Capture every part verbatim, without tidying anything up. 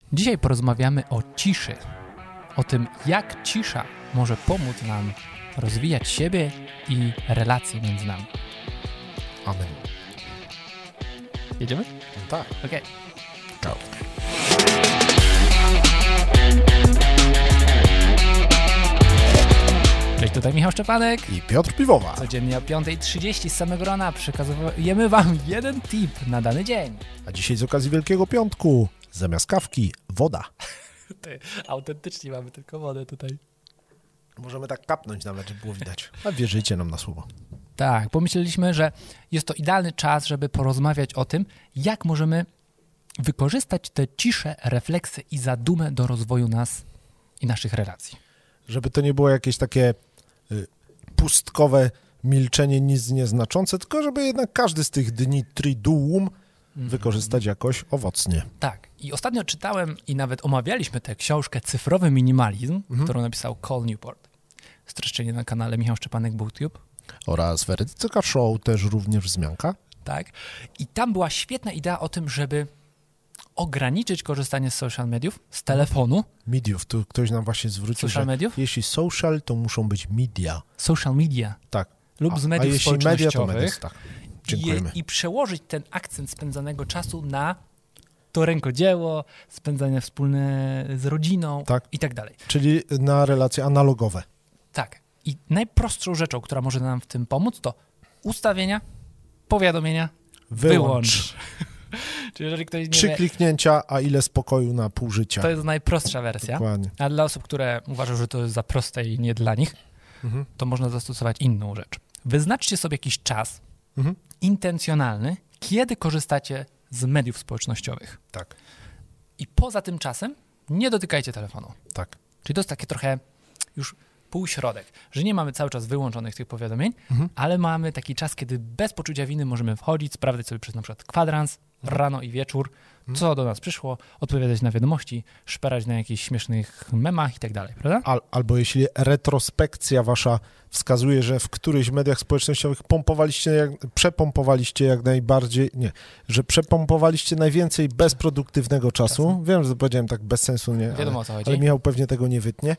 Dzisiaj porozmawiamy o ciszy, o tym, jak cisza może pomóc nam rozwijać siebie i relacje między nami. Amen. Jedziemy? No tak. Okej. Go. Cześć, tutaj Michał Szczepanek. I Piotr Piwowa. Codziennie o piąta trzydzieści z samego rana przekazujemy Wam jeden tip na dany dzień. A dzisiaj z okazji Wielkiego Piątku zamiast kawki woda. Ty, autentycznie mamy tylko wodę tutaj. Możemy tak kapnąć nawet, żeby było widać. A wierzycie nam na słowo. Tak, pomyśleliśmy, że jest to idealny czas, żeby porozmawiać o tym, jak możemy wykorzystać tę ciszę, refleksję i zadumę do rozwoju nas i naszych relacji. Żeby to nie było jakieś takie y, pustkowe milczenie, nic nieznaczące, tylko żeby jednak każdy z tych dni triduum wykorzystać jakoś owocnie. Tak. I ostatnio czytałem i nawet omawialiśmy tę książkę Cyfrowy Minimalizm, Mhm. którą napisał Cal Newport. Streszczenie na kanale Michał Szczepanek BookTube. Oraz w Erytyka Show też również wzmianka. Tak. I tam była świetna idea o tym, żeby ograniczyć korzystanie z social mediów, z telefonu. Mediów, tu ktoś nam właśnie zwrócił, Social że mediów? jeśli social, to muszą być media. Social media. Tak. Lub A- z mediów a jeśli media, to społecznościowych. media, tak. Dziękujemy. I, I przełożyć ten akcent spędzanego czasu na to rękodzieło, spędzanie wspólne z rodziną Tak. i tak dalej. Czyli na relacje analogowe. Tak. I najprostszą rzeczą, która może nam w tym pomóc, to ustawienia, powiadomienia, wyłącz. Wyłącz. Czyli jeżeli ktoś nie Trzy wie, kliknięcia, a ile spokoju na pół życia. to jest najprostsza wersja. Dokładnie. A dla osób, które uważają, że to jest za proste i nie dla nich, Mhm. to można zastosować inną rzecz. Wyznaczcie sobie jakiś czas Mhm. intencjonalny, kiedy korzystacie z mediów społecznościowych. Tak, I poza tym czasem nie dotykajcie telefonu. tak. Czyli to jest takie trochę już półśrodek, że nie mamy cały czas wyłączonych tych powiadomień, Mhm. ale mamy taki czas, kiedy bez poczucia winy możemy wchodzić, sprawdzać sobie przez na przykład kwadrans, rano i wieczór, co do nas przyszło, odpowiadać na wiadomości, szperać na jakichś śmiesznych memach i tak dalej, prawda? Al, albo jeśli retrospekcja wasza wskazuje, że w którychś mediach społecznościowych pompowaliście, jak, przepompowaliście jak najbardziej, nie, że przepompowaliście najwięcej bezproduktywnego czasu. Czasu. Wiem, że to powiedziałem tak bez sensu, nie, Wiadomo, ale, o co chodzi. ale Michał pewnie tego nie wytnie.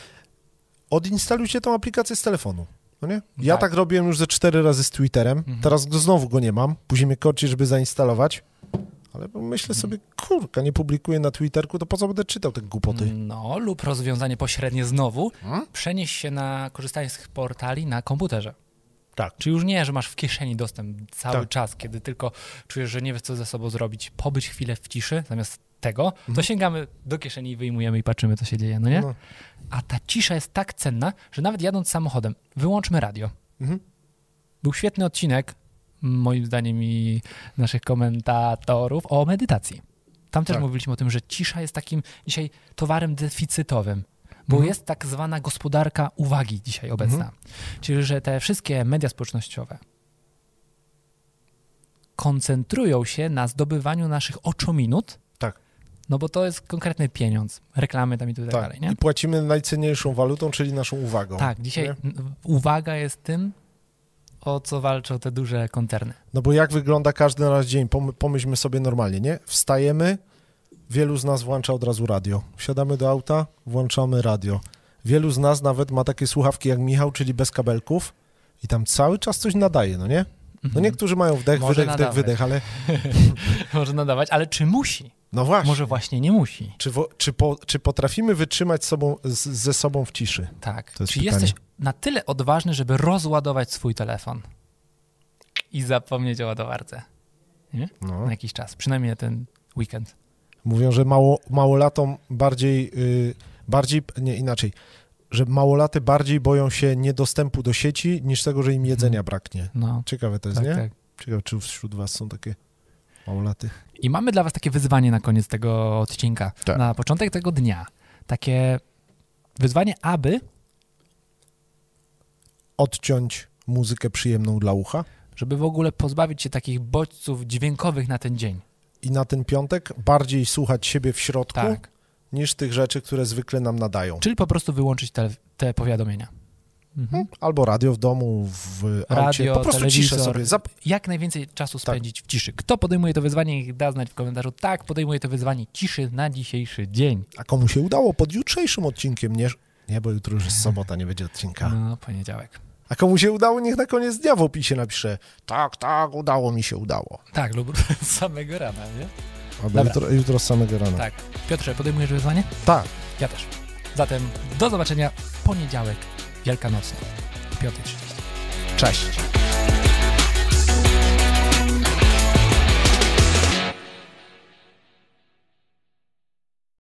Odinstalujcie tą aplikację z telefonu. No nie? Ja Tak. tak robiłem już ze cztery razy z Twitterem, Mhm. teraz go, znowu go nie mam, później mnie korci, żeby zainstalować, ale myślę sobie, kurka, nie publikuję na Twitterku, to po co będę czytał te głupoty? No, lub rozwiązanie pośrednie znowu, Hmm? przenieś się na korzystanie z portali na komputerze. Tak. Czy już nie, że masz w kieszeni dostęp cały Tak. czas, kiedy tylko czujesz, że nie wiesz, co ze sobą zrobić, pobyć chwilę w ciszy, zamiast tego, to sięgamy do kieszeni i wyjmujemy i patrzymy, co się dzieje, no nie? No. A ta cisza jest tak cenna, że nawet jadąc samochodem, wyłączmy radio. Mhm. Był świetny odcinek, moim zdaniem i naszych komentatorów, o medytacji. Tam też Tak. mówiliśmy o tym, że cisza jest takim dzisiaj towarem deficytowym, bo Mhm. jest tak zwana gospodarka uwagi dzisiaj obecna. Mhm. Czyli, że te wszystkie media społecznościowe koncentrują się na zdobywaniu naszych oczominut, Tak. no bo to jest konkretny pieniądz, reklamy tam i tak Tak, dalej, nie? i płacimy najcenniejszą walutą, czyli naszą uwagą. Tak, dzisiaj Nie? n- uwaga jest tym, o co walczą te duże koncerny. No bo jak wygląda każdy nasz dzień? Pom- pomyślmy sobie normalnie, nie? Wstajemy, wielu z nas włącza od razu radio. Wsiadamy do auta, włączamy radio. Wielu z nas nawet ma takie słuchawki jak Michał, czyli bez kabelków i tam cały czas coś nadaje, no nie? No niektórzy mają wdech, Może wydech, wdech, nadawać. wydech, ale Może nadawać, ale czy musi? no właśnie. Może właśnie nie musi. Czy, wo- czy, po, czy potrafimy wytrzymać sobą, z, ze sobą w ciszy? Tak. To jest Czy pytanie. jesteś na tyle odważny, żeby rozładować swój telefon i zapomnieć o ładowarce? Nie? No. Na jakiś czas, przynajmniej na ten weekend. Mówią, że mało, małolatom bardziej, yy, bardziej, nie inaczej, że małolaty bardziej boją się niedostępu do sieci niż tego, że im jedzenia braknie. No, Ciekawe to jest, tak, nie? tak. Ciekawe, czy wśród was są takie małolaty. I mamy dla was takie wyzwanie na koniec tego odcinka, Tak. na początek tego dnia. Takie wyzwanie, aby, Odciąć muzykę przyjemną dla ucha żeby w ogóle pozbawić się takich bodźców dźwiękowych na ten dzień. i na ten piątek bardziej słuchać siebie w środku Tak. niż tych rzeczy, które zwykle nam nadają. Czyli po prostu wyłączyć te, te powiadomienia. Mhm. Albo radio w domu, w aucie. Radio, Po prostu telewizor, ciszę sobie. Zap... Jak najwięcej czasu spędzić tak. w ciszy. Kto podejmuje to wyzwanie, niech da znać w komentarzu. Tak, podejmuje to wyzwanie ciszy na dzisiejszy dzień. A komu się udało pod jutrzejszym odcinkiem, nie? Nie, bo jutro już jest sobota, nie będzie odcinka. No, poniedziałek. A komu się udało, niech na koniec dnia w opisie napisze tak, tak, udało mi się, udało. Tak, lub z samego rana, nie? Albo jutro, jutro z samego rana. Tak. Piotrze, podejmujesz wyzwanie? Tak. Ja też. Zatem do zobaczenia w poniedziałek wielkanocny. piąta trzydzieści. Cześć.